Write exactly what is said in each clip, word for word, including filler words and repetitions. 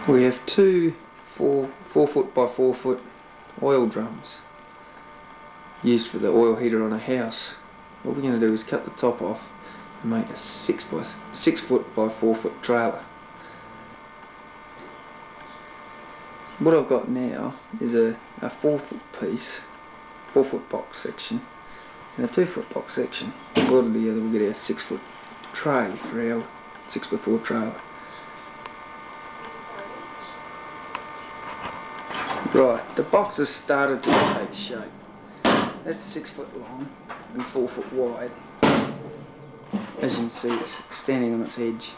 We have two four, four foot by four foot oil drums used for the oil heater on a house. What we're going to do is cut the top off and make a six by six foot by four foot trailer. What I've got now is a, a four foot piece, four foot box section and a two foot box section. All together we'll get our six foot tray for our six by four trailer. Right, the box has started to take shape. That's six foot long and four foot wide. As you can see, it's standing on its edge.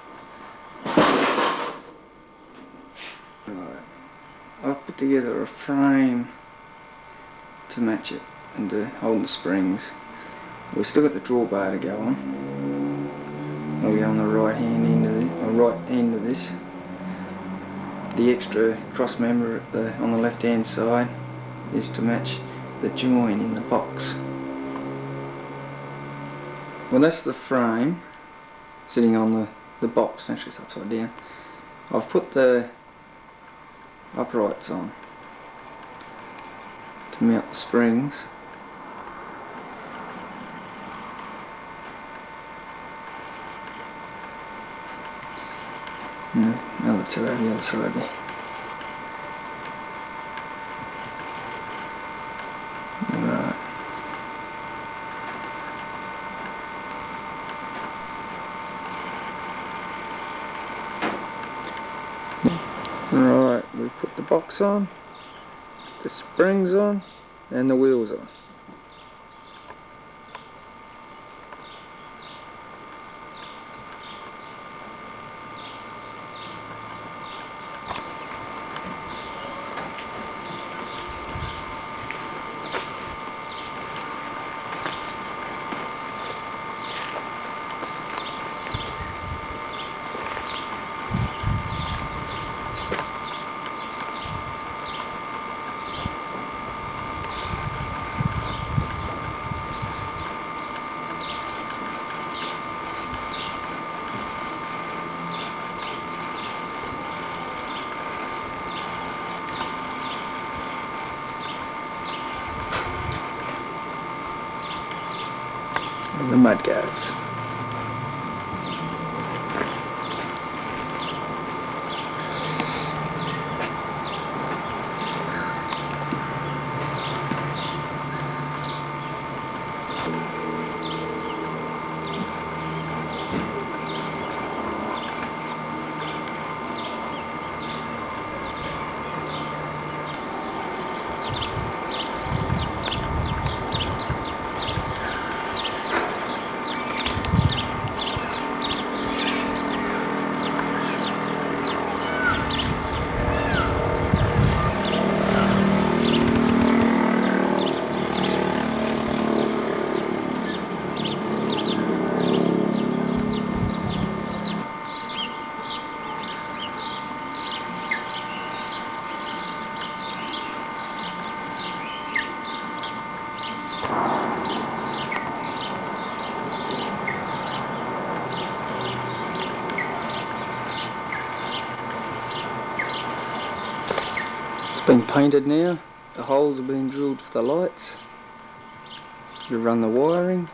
Right, I've put together a frame to match it and to hold the springs. We've still got the drawbar to go on. I'll go on the right hand end of the or right end of this. The extra cross member at the, on the left hand side is to match the join in the box. Well, that's the frame sitting on the, the box. Actually it's upside down. I've put the uprights on to mount the springs. No, another two over the other side there. Right. Right, we've put the box on, the springs on, and the wheels on. And the mud guards. Been painted now, the holes are being drilled for the lights. You run the wiring.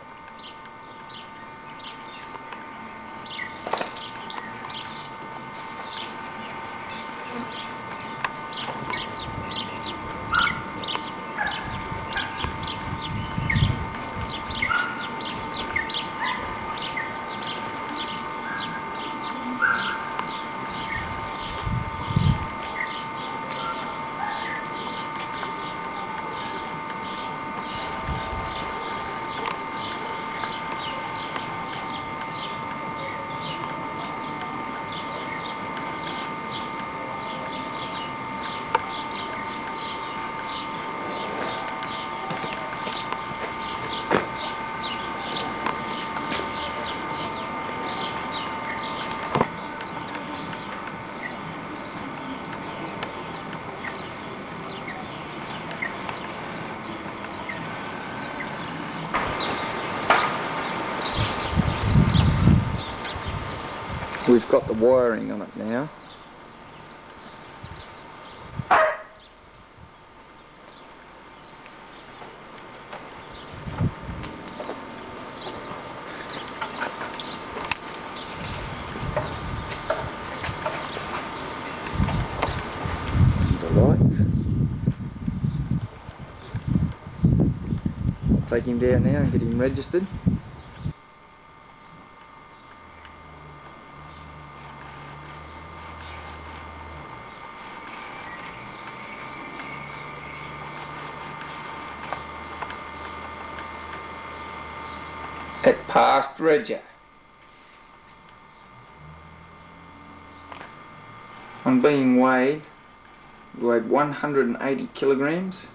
We've got the wiring on it now. take him down now and get him registered. It passed Reg. On being weighed, we weighed one hundred eighty kilograms.